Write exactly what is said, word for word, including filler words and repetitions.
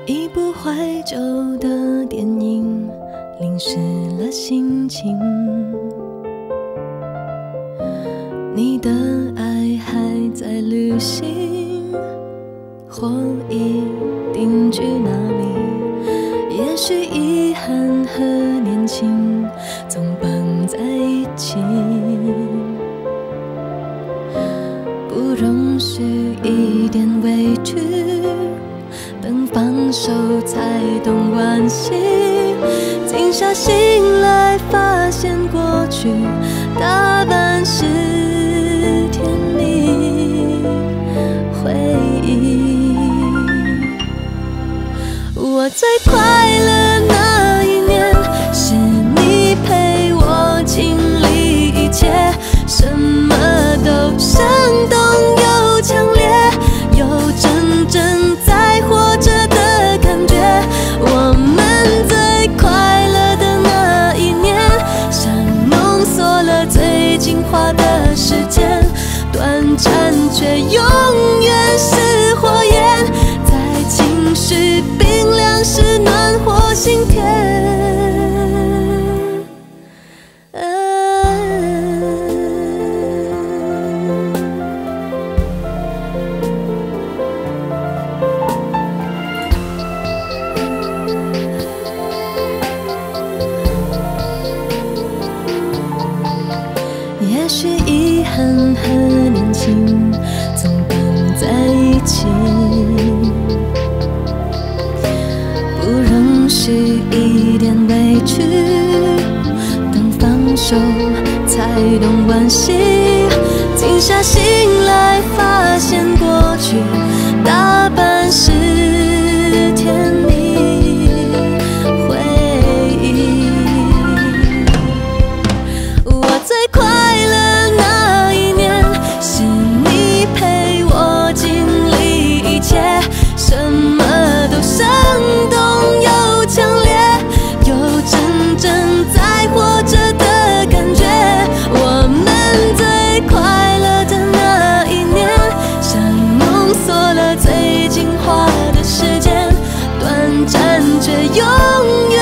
一部怀旧的电影淋湿了心情，你的爱还在旅行，或已定居哪里？也许遗憾和年轻总绑在一起，不容许一点委屈，等放手才懂惋惜。静下心来，发现过去大半是甜蜜回忆。我最快乐那一年，是你陪我经历一切，什么都生动又强烈，有真正在活着的感觉。我们最快乐的那一年，像浓缩了最精华的时间，短暂却永远是火焰，在情绪冰凉时暖和心田。也许遗憾和年轻总绑在一起，不容许一点委屈，等放手才懂惋惜。静下心来，发现过去大半是甜蜜回忆。我最快乐那一年，是你陪我经历一切，什么都生动又强烈，有真正在活着的感觉。我们最快乐的那一年，像浓缩了最精华的时间，短暂却永远